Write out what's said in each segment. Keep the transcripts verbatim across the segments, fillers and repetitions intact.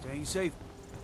Staying safe.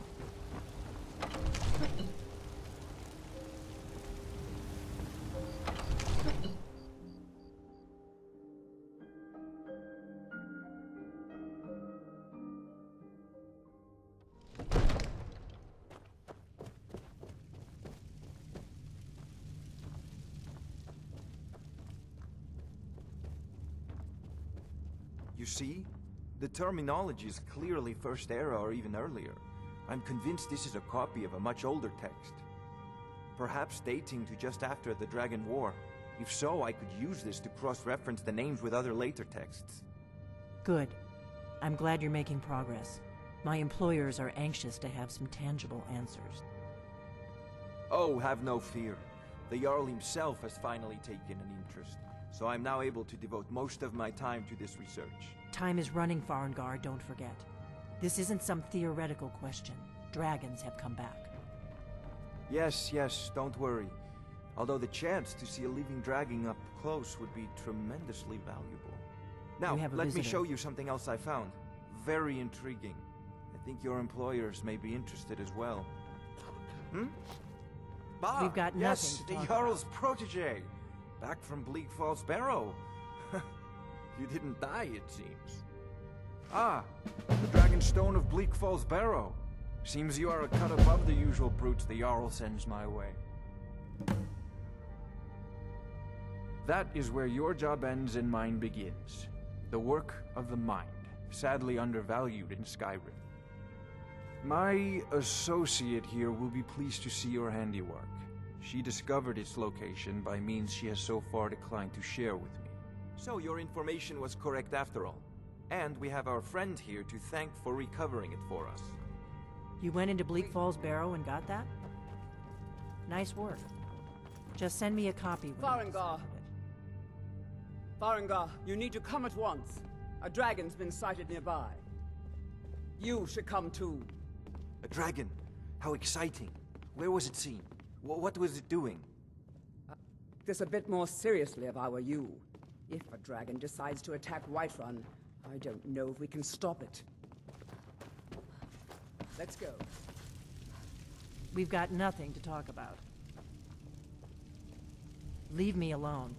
You see? The terminology is clearly First Era or even earlier. I'm convinced this is a copy of a much older text. Perhaps dating to just after the Dragon War. If so, I could use this to cross-reference the names with other later texts. Good. I'm glad you're making progress. My employers are anxious to have some tangible answers. Oh, have no fear. The Jarl himself has finally taken an interest, so I'm now able to devote most of my time to this research. Time is running, Farengar, don't forget. This isn't some theoretical question. Dragons have come back. Yes, yes, don't worry. Although the chance to see a living dragon up close would be tremendously valuable. Now, let me show you something else I found. Very intriguing. I think your employers may be interested as well. Hmm? Bah, We've got nothing yes, to the talk Jarl's about. protege. Back from Bleak Falls Barrow. You didn't die, it seems. Ah, the Dragon Stone of Bleak Falls Barrow. Seems you are a cut above the usual brutes the Jarl sends my way. That is where your job ends and mine begins. The work of the mind, sadly undervalued in Skyrim. My associate here will be pleased to see your handiwork. She discovered its location by means she has so far declined to share with me. So your information was correct after all. And we have our friend here to thank for recovering it for us. You went into Bleak Falls Barrow and got that? Nice work. Just send me a copy when you Farengar. decide it. Farengar, you need to come at once. A dragon's been sighted nearby. You should come too. A dragon? How exciting. Where was it seen? Wh what was it doing? Uh, this a bit more seriously if I were you. If a dragon decides to attack Whiterun, I don't know if we can stop it. Let's go. We've got nothing to talk about. Leave me alone.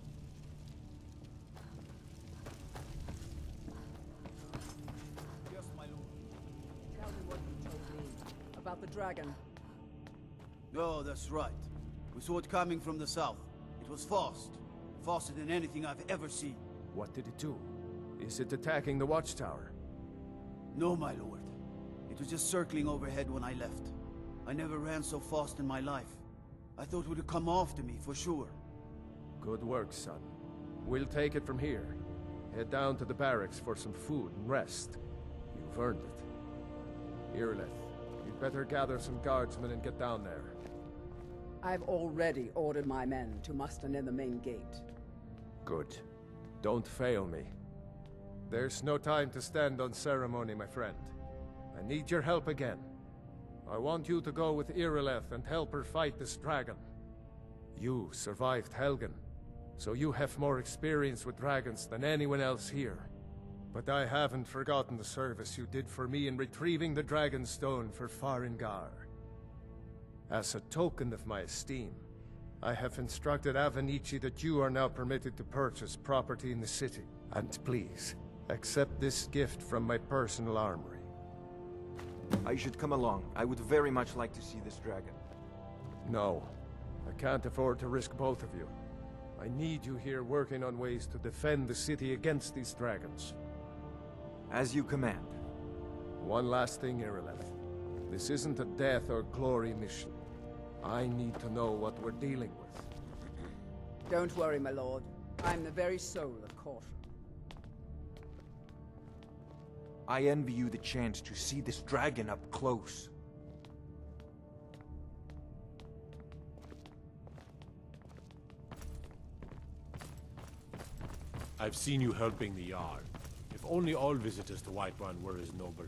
Yes, my lord. Tell me what you told me about the dragon. Oh, that's right. We saw it coming from the south. It was fast. Faster than anything I've ever seen. What did it do? Is it attacking the watchtower? No, my lord. It was just circling overhead when I left. I never ran so fast in my life. I thought it would come after me, for sure. Good work, son. We'll take it from here. Head down to the barracks for some food and rest. You've earned it. Irileth, you'd better gather some guardsmen and get down there. I've already ordered my men to muster near the main gate. Good. Don't fail me. There's no time to stand on ceremony, my friend. I need your help again. I want you to go with Irileth and help her fight this dragon. You survived Helgen, so you have more experience with dragons than anyone else here. But I haven't forgotten the service you did for me in retrieving the Dragon Stone for Farengar. As a token of my esteem, I have instructed Avenici that you are now permitted to purchase property in the city. And please, accept this gift from my personal armory. I should come along. I would very much like to see this dragon. No, I can't afford to risk both of you. I need you here working on ways to defend the city against these dragons. As you command. One last thing, Irileth. This isn't a death or glory mission. I need to know what we're dealing with. Don't worry, my lord. I'm the very soul of caution. I envy you the chance to see this dragon up close. I've seen you helping the Jarl. If only all visitors to Whiterun were as noble.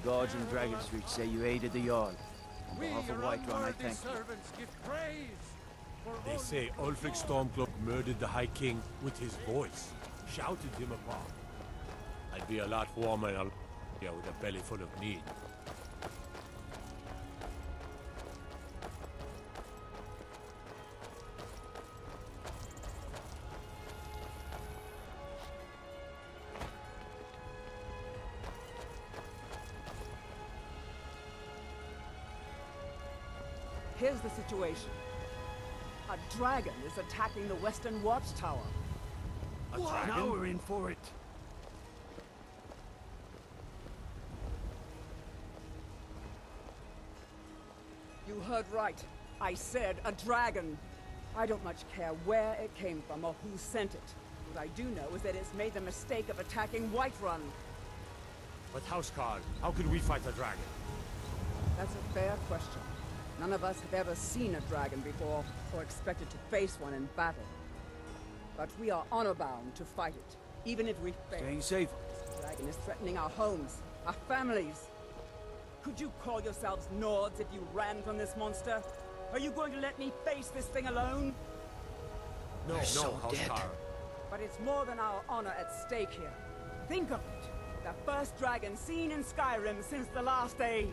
gods in Dragon Street say you aided the Jarl. On We, behalf your of Whiterun, I unworthy thank you. servants, give praise. For They all say Ulfric Stormcloak murdered the High King with his voice, shouted him apart. I'd be a lot warmer in a with a belly full of meat. Here's the situation. A dragon is attacking the western watchtower. A dragon? Now we're in for it. You heard right. I said a dragon. I don't much care where it came from or who sent it. What I do know is that it's made the mistake of attacking Whiterun. But Housecarl, how could we fight a dragon? That's a fair question. None of us have ever seen a dragon before, or expected to face one in battle. But we are honor-bound to fight it, even if we fail. Staying safe. This dragon is threatening our homes, our families. Could you call yourselves Nords if you ran from this monster? Are you going to let me face this thing alone? No, We're no, so dead. Housecarl. But it's more than our honor at stake here. Think of it. The first dragon seen in Skyrim since the last age.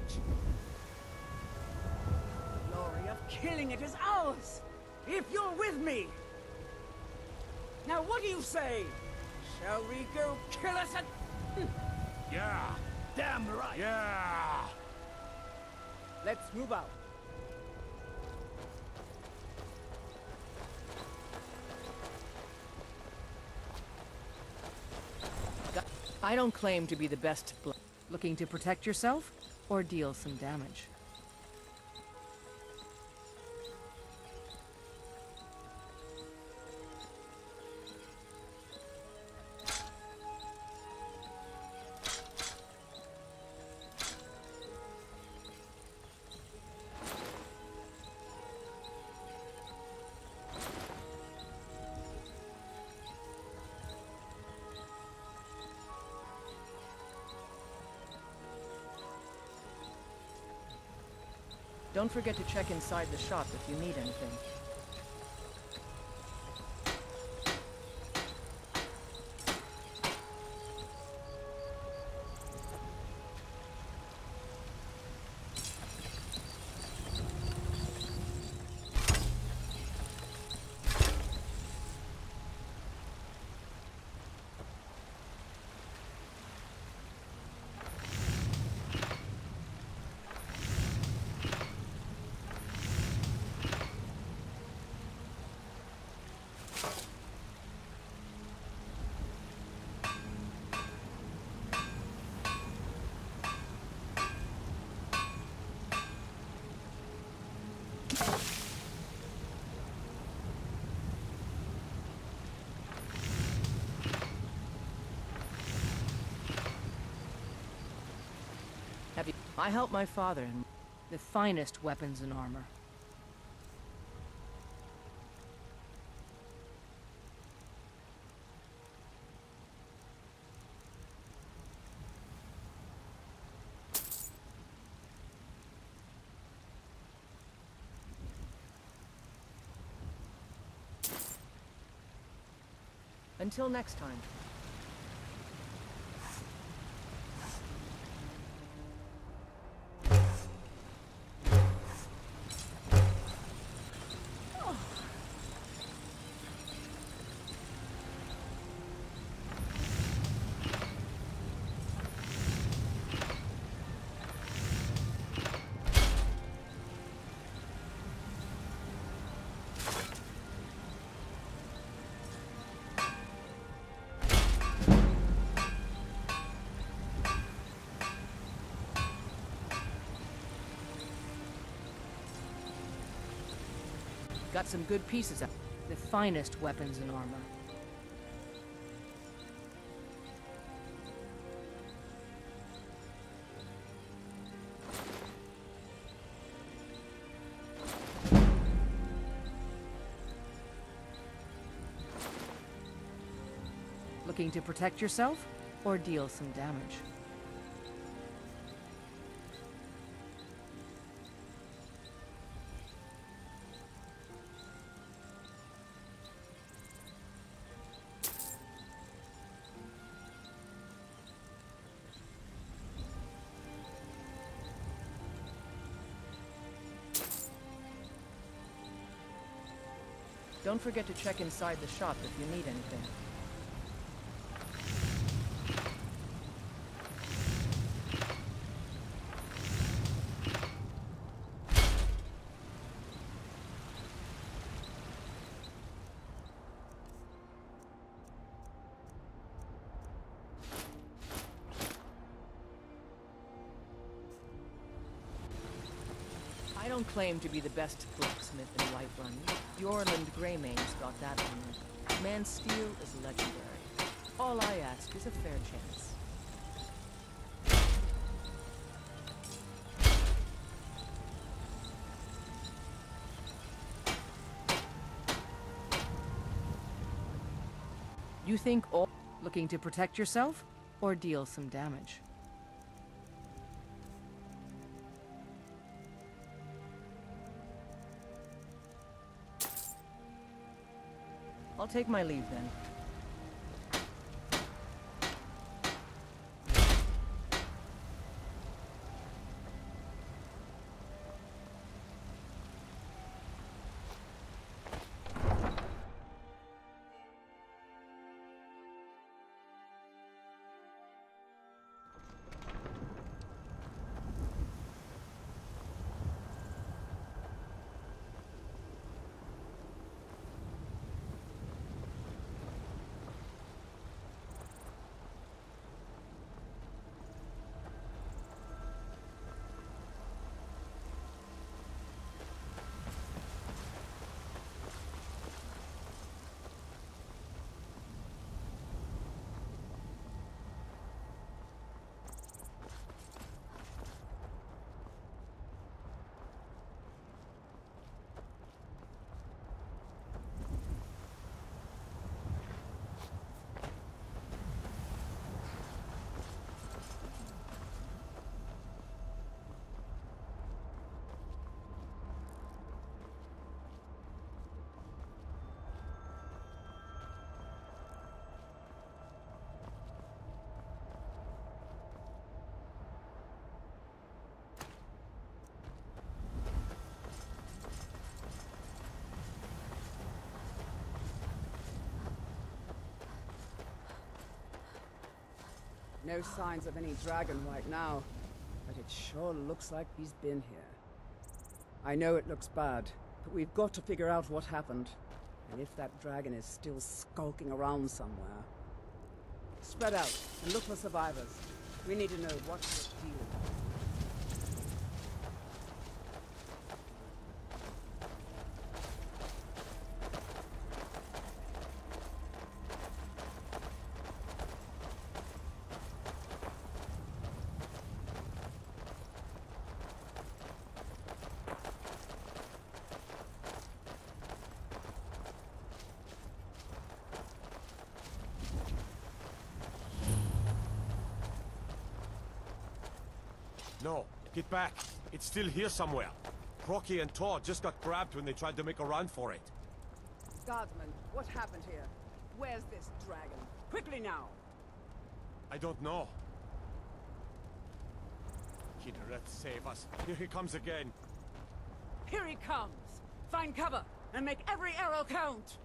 The glory of killing it is ours, if you're with me. Now what do you say? Shall we go kill us at... Yeah! Damn right. Yeah! Let's move out. I don't claim to be the best. Looking to protect yourself or deal some damage? Don't forget to check inside the shop if you need anything. Have you? I helped my father in the finest weapons and armor. Until next time. Got some good pieces of the finest weapons and armor. Looking to protect yourself or deal some damage? Don't forget to check inside the shop if you need anything. I don't claim to be the best blacksmith in Whiterun. Yorland Greymane's got that one. Man's steel is legendary. All I ask is a fair chance. You think all looking to protect yourself or deal some damage? I'll take my leave then. No signs of any dragon right now, but it sure looks like he's been here. I know it looks bad, but we've got to figure out what happened, and if that dragon is still skulking around somewhere. Spread out and look for survivors. We need to know what to deal with. No, get back. It's still here somewhere. Crocky and Todd just got grabbed when they tried to make a run for it. Guardsman, what happened here? Where's this dragon? Quickly now! I don't know. Kidret, save us. Here he comes again. Here he comes! Find cover, and make every arrow count!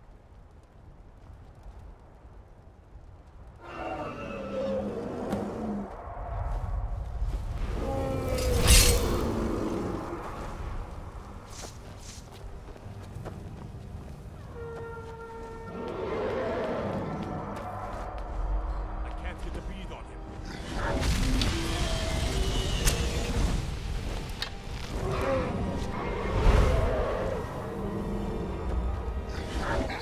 I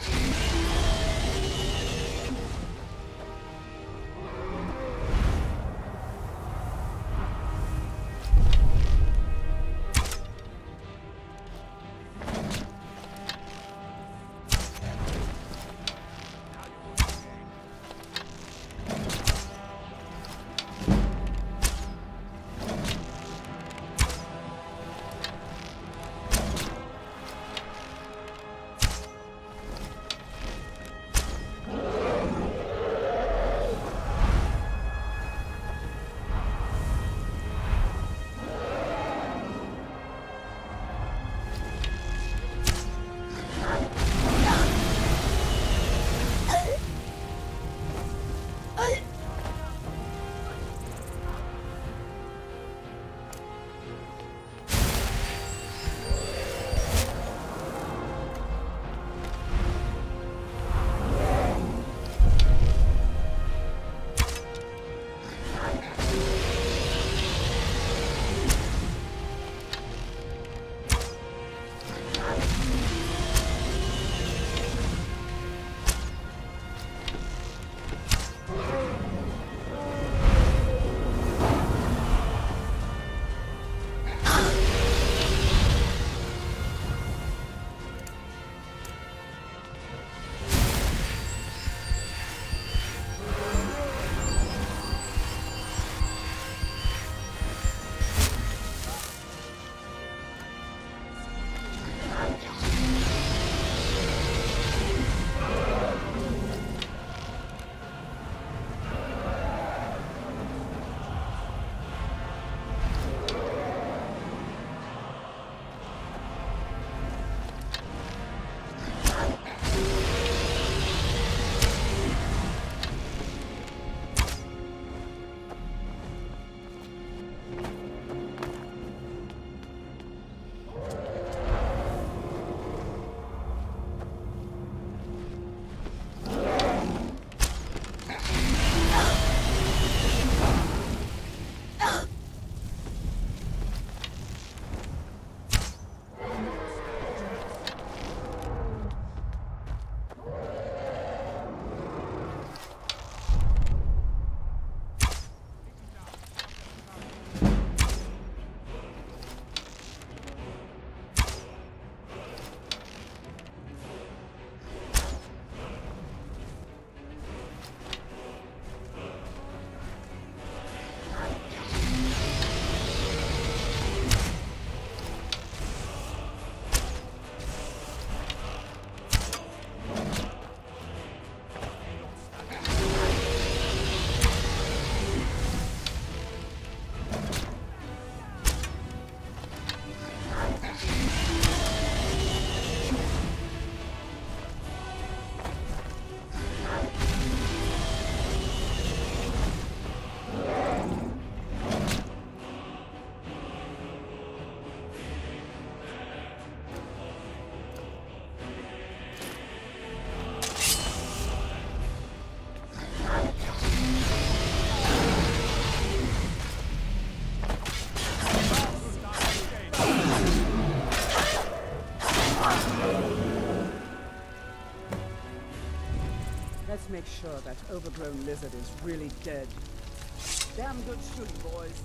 make sure that overgrown lizard is really dead. Damn good shooting, boys.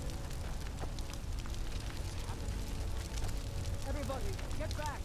Everybody, get back!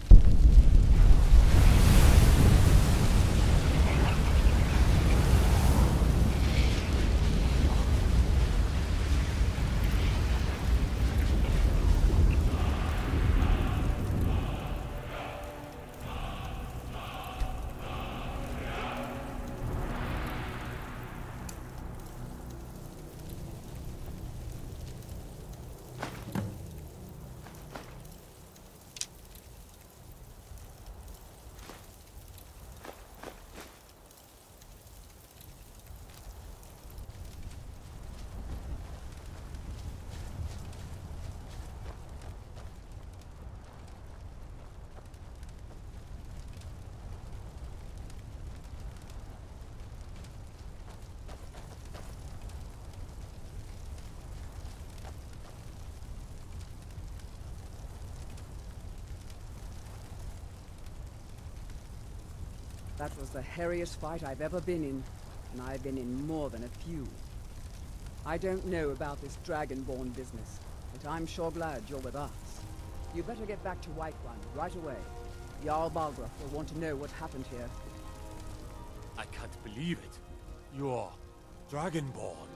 That was the hairiest fight I've ever been in, and I've been in more than a few. I don't know about this Dragonborn business, but I'm sure glad you're with us. You better get back to Whiterun right away. Jarl Balgruuf will want to know what happened here. I can't believe it. You're Dragonborn.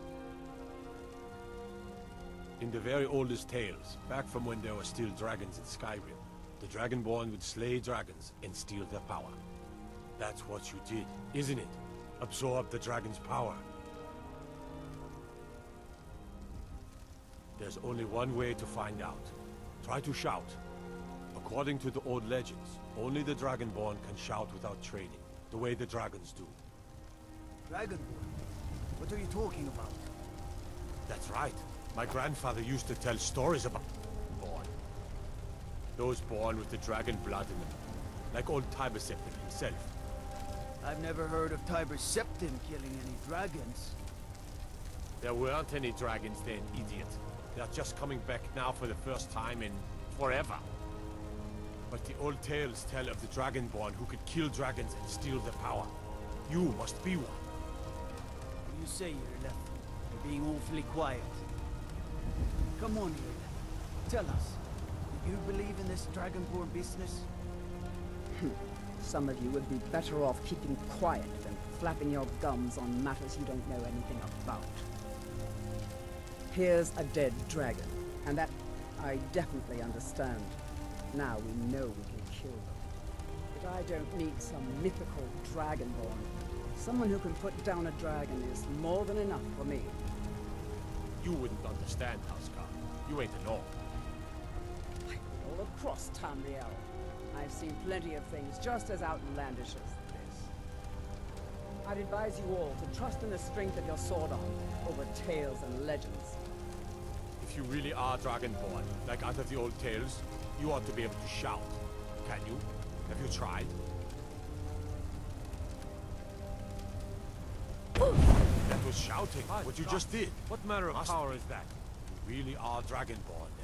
In the very oldest tales, back from when there were still dragons in Skyrim, the Dragonborn would slay dragons and steal their power. That's what you did, isn't it? Absorb the dragon's power. There's only one way to find out. Try to shout. According to the old legends, only the Dragonborn can shout without training, the way the dragons do. Dragonborn? What are you talking about? That's right. My grandfather used to tell stories about born. Those born with the dragon blood in them, like old Tiber Septim himself. I've never heard of Tiber Septim killing any dragons. There weren't any dragons then, idiot. They're just coming back now for the first time in forever. But the old tales tell of the Dragonborn who could kill dragons and steal their power. You must be one. What do you say, Irleth? You're being awfully quiet. Come on, Irleth. Tell us, do you believe in this Dragonborn business? Some of you would be better off keeping quiet than flapping your gums on matters you don't know anything about. Here's a dead dragon, and that I definitely understand. Now we know we can kill them. But I don't need some mythical Dragonborn. Someone who can put down a dragon is more than enough for me. You wouldn't understand, Huskar. You ain't alone. All across Tamriel, I've seen plenty of things just as outlandish as this. I'd advise you all to trust in the strength of your sword arm over tales and legends. If you really are Dragonborn, like out of the old tales, you ought to be able to shout. Can you? Have you tried? That was shouting, what you just did. What manner of power is that? You really are Dragonborn.